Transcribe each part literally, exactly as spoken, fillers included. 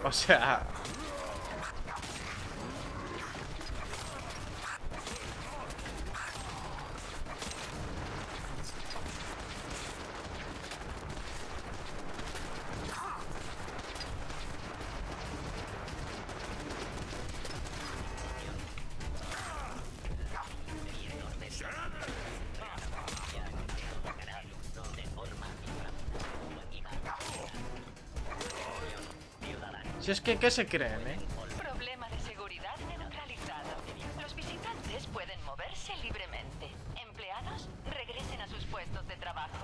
O sea... Si es que, ¿qué se creen, eh? Problema de seguridad neutralizado. Los visitantes pueden moverse libremente. Empleados, regresen a sus puestos de trabajo.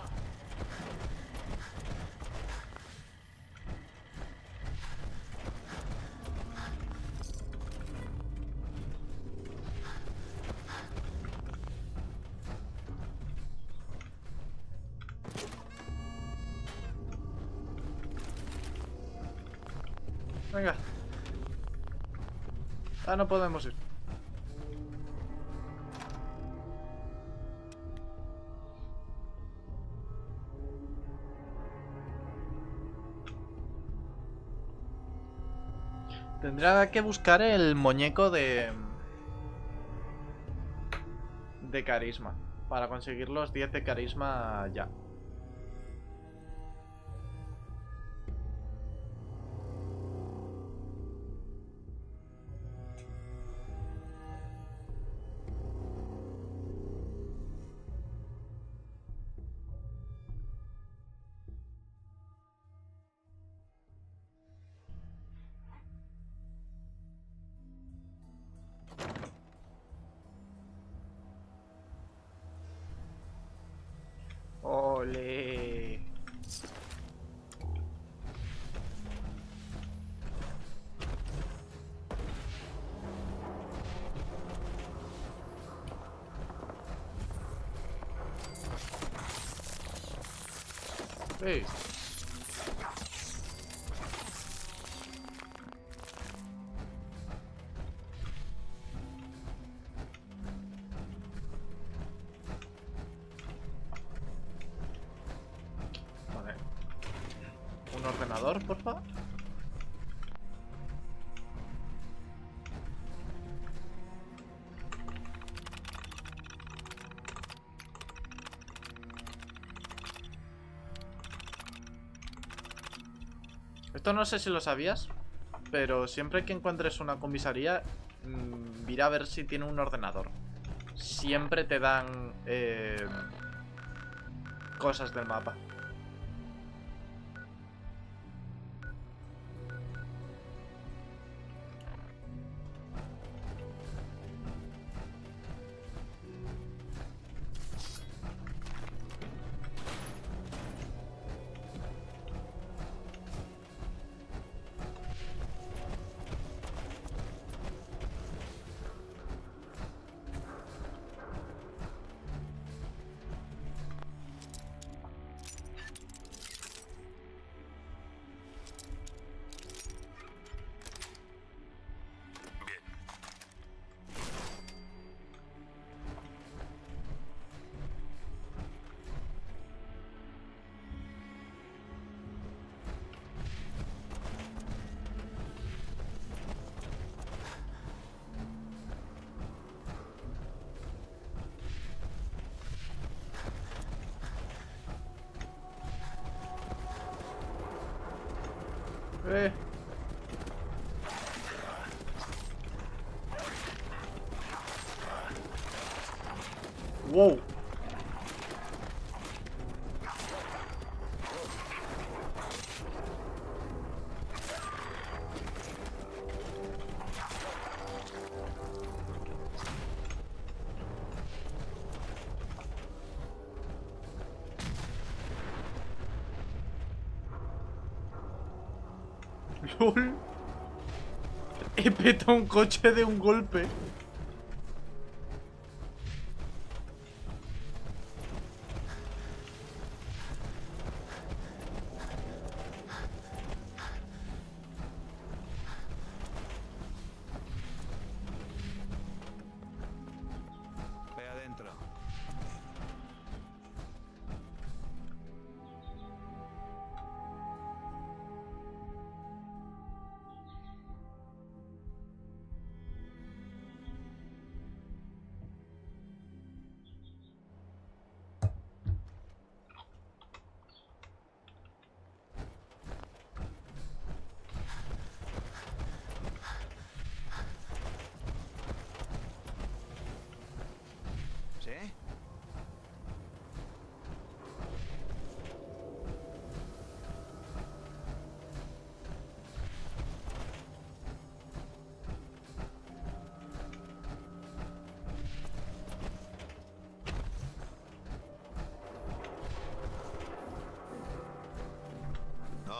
Venga. Ah, no podemos ir. Tendrá que buscar el muñeco de... De carisma. Para conseguir los diez de carisma ya. Ole. Hey. Vale. Un ordenador, porfa. Esto no sé si lo sabías, pero siempre que encuentres una comisaría, mmm, mira a ver si tiene un ordenador. Siempre te dan eh, cosas del mapa. Eh. Wow. LOL. He petado un coche de un golpe. Ve adentro.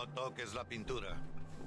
No toques la pintura.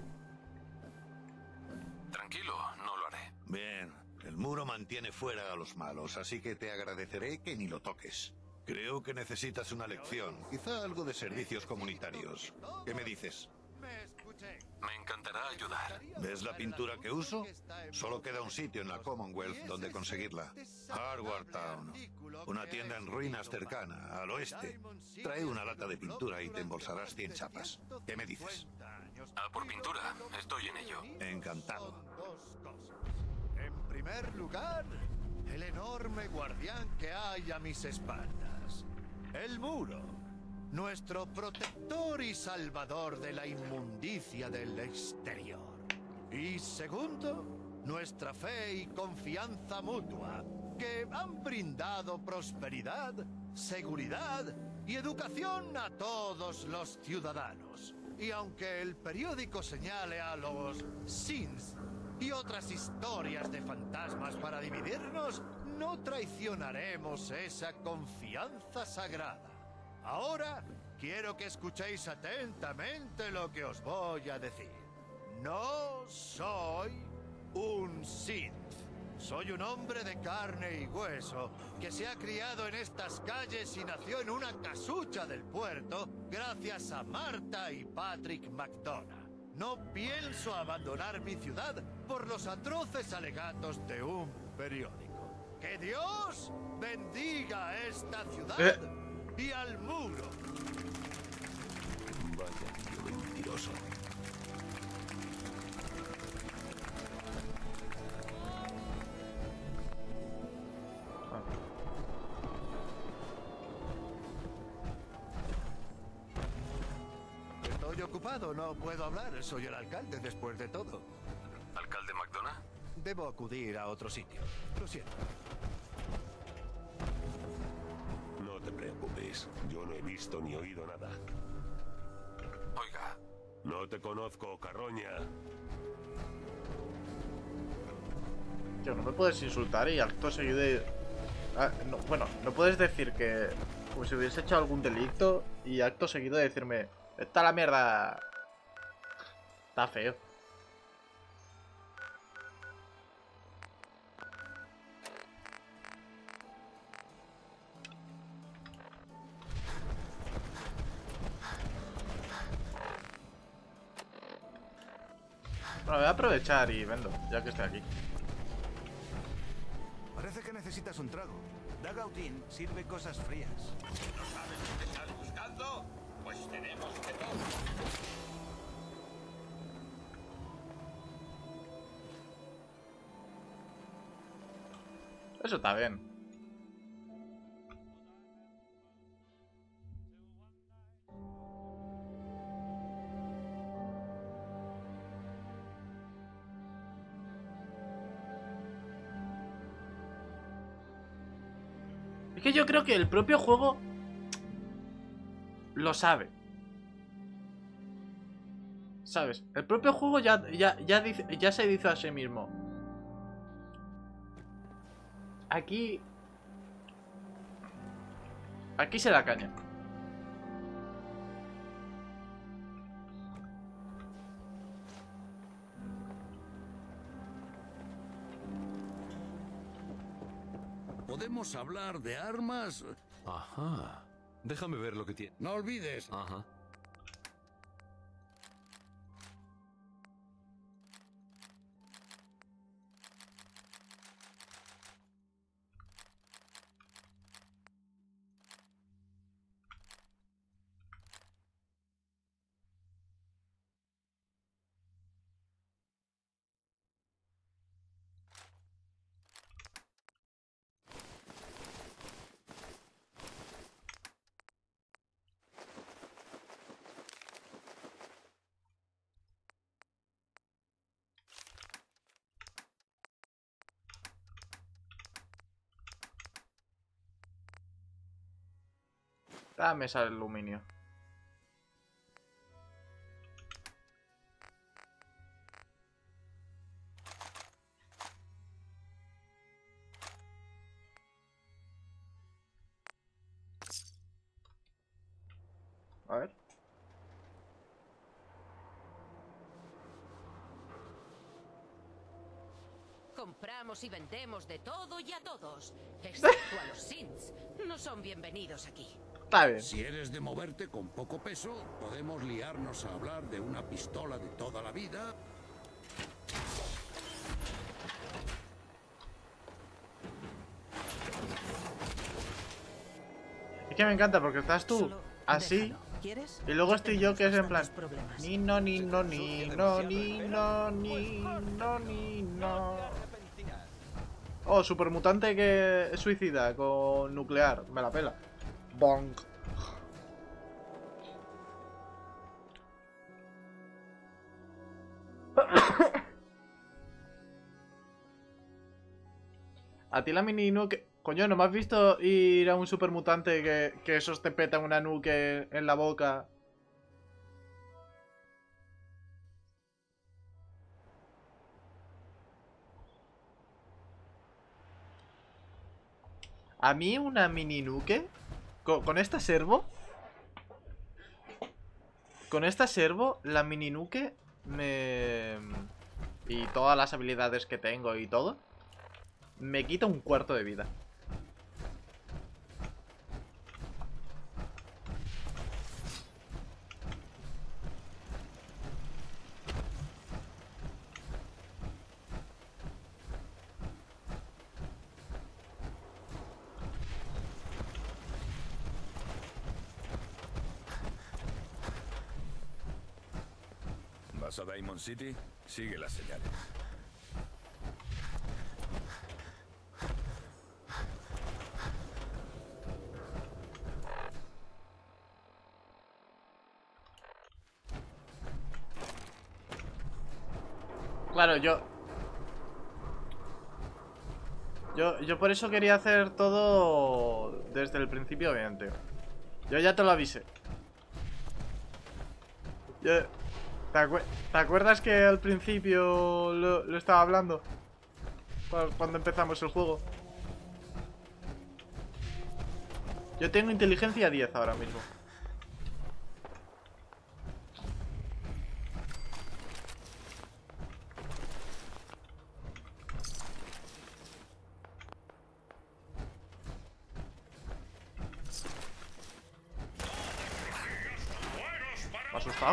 Tranquilo, no lo haré. Bien, el muro mantiene fuera a los malos, así que te agradeceré que ni lo toques. Creo que necesitas una lección, quizá algo de servicios comunitarios. ¿Qué me dices? Me encantará ayudar. ¿Ves la pintura que uso? Solo queda un sitio en la Commonwealth donde conseguirla. Hardware Town. Una tienda en ruinas cercana, al oeste. Trae una lata de pintura y te embolsarás cien chapas. ¿Qué me dices? Ah, por pintura. Estoy en ello. Encantado. En primer lugar, el enorme guardián que hay a mis espaldas. El muro. Nuestro protector y salvador de la inmundicia del exterior. Y segundo, nuestra fe y confianza mutua, que han brindado prosperidad, seguridad y educación a todos los ciudadanos. Y aunque el periódico señale a los Sins y otras historias de fantasmas para dividirnos, no traicionaremos esa confianza sagrada. Ahora quiero que escuchéis atentamente lo que os voy a decir. No soy un Sith. Soy un hombre de carne y hueso que se ha criado en estas calles y nació en una casucha del puerto gracias a Marta y Patrick McDonough. No pienso abandonar mi ciudad por los atroces alegatos de un periódico. ¡Que Dios bendiga a esta ciudad! Eh. Y al muro. Vaya tío mentiroso. Estoy ocupado, no puedo hablar. Soy el alcalde después de todo. ¿Alcalde McDonough? Debo acudir a otro sitio. Lo siento. No te preocupes, yo no he visto ni oído nada. Oiga, No te conozco, carroña. Tío, no me puedes insultar y acto seguido de... Ah, no, bueno, no puedes decir que... Como si hubiese hecho algún delito y acto seguido de decirme... Está la mierda... Está feo. Bueno, voy a aprovechar y vendo, ya que estoy aquí. Parece que necesitas un trago. Dagautín sirve cosas frías. ¿No sabes lo que estás buscando? Pues tenemos que todo. Eso está bien. Es que yo creo que el propio juego lo sabe. ¿Sabes? El propio juego ya, ya, ya, dice, ya se dice a sí mismo. Aquí... Aquí se da caña. ¿Podemos hablar de armas? Ajá. Déjame ver lo que tiene. No olvides. Ajá. Dame ese aluminio. A ver. Compramos y vendemos de todo y a todos, excepto a los synths. No son bienvenidos aquí. Está bien. Si eres de moverte con poco peso, podemos liarnos a hablar de una pistola de toda la vida. Es que me encanta porque estás tú Solo así déjalo. ¿Quieres? y luego Ya estoy yo tenemos que es en plan bastantes problemas. ni no ni no ni no ni no ni no ni no. Oh, supermutante que es suicida con nuclear, me la pela. Bonk. A ti la mini nuke... Coño, ¿no me has visto ir a un supermutante que, que esos te petan una nuke en la boca? A mí una mini nuke con, con esta servo Con esta servo, la mini nuke me... Y todas las habilidades que tengo y todo me quita un cuarto de vida. ¿Vas a Diamond City? Sigue las señales. Claro, yo... Yo, yo por eso quería hacer todo desde el principio bien, tío. Yo ya te lo avisé. Yo... ¿Te, acu ¿Te acuerdas que al principio lo, lo estaba hablando? Cuando empezamos el juego. Yo tengo inteligencia diez ahora mismo. Me ha asustado.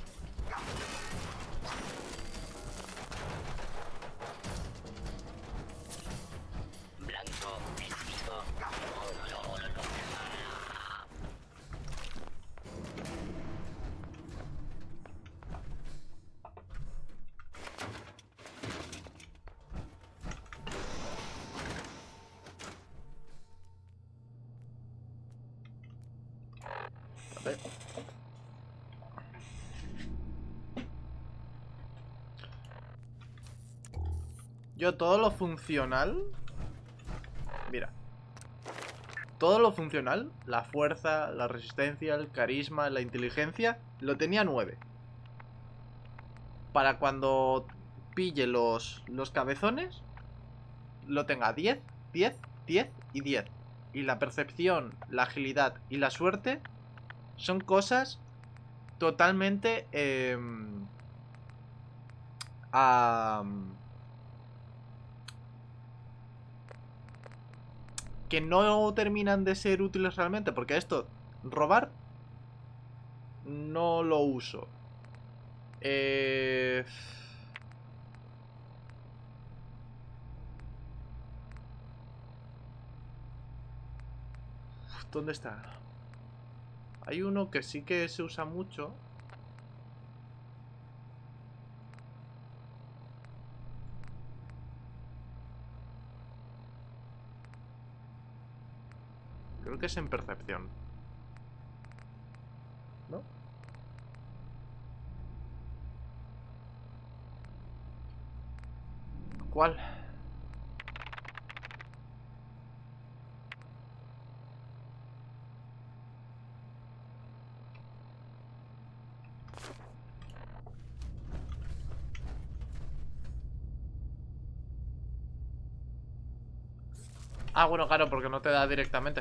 Yo todo lo funcional... Mira. Todo lo funcional, la fuerza, la resistencia, el carisma, la inteligencia, lo tenía nueve. Para cuando pille los, los cabezones, lo tenga diez, diez, diez y diez. Y la percepción, la agilidad y la suerte son cosas totalmente... Eh, a... que no terminan de ser útiles realmente, porque esto, robar, no lo uso. Eh... ¿Dónde está? Hay uno que sí que se usa mucho. Creo que es en percepción. ¿No? ¿Cuál? Ah, bueno, claro, porque no te da directamente.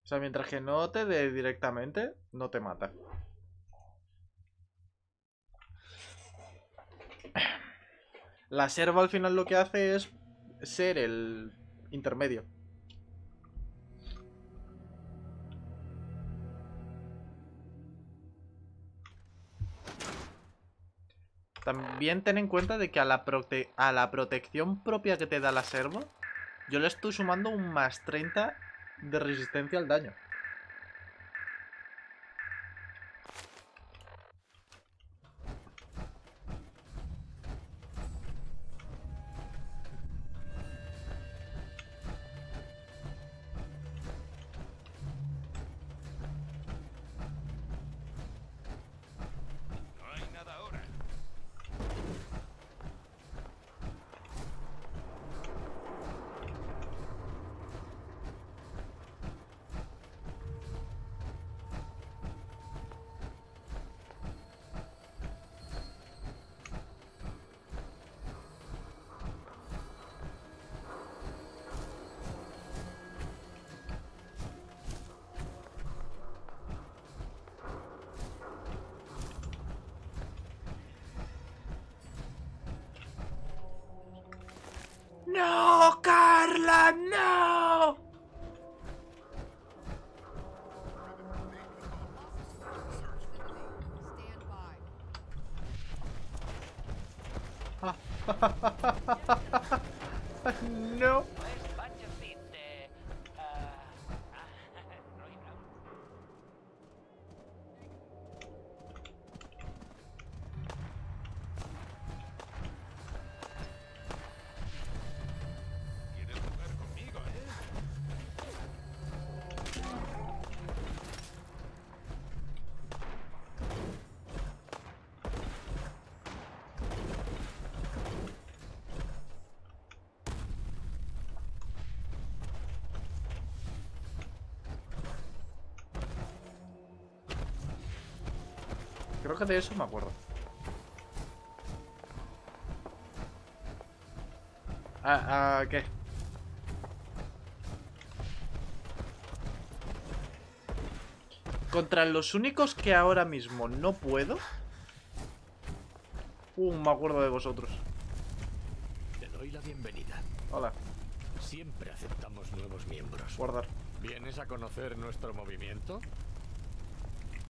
O sea, mientras que no te dé directamente, no te mata. La serva al final lo que hace es ser el intermedio. También ten en cuenta de que a la, prote a la protección propia que te da la serva, yo le estoy sumando un más treinta de resistencia al daño. No hay nada ahora. ¡No, Carla! ¡No! No. ¿Quieres jugar conmigo, eh? Creo que de eso me acuerdo. Ah, ah, ¿qué? Contra los únicos que ahora mismo no puedo. Uh, me acuerdo de vosotros. Te doy la bienvenida. Hola. Siempre aceptamos nuevos miembros. Guardar. ¿Vienes a conocer nuestro movimiento?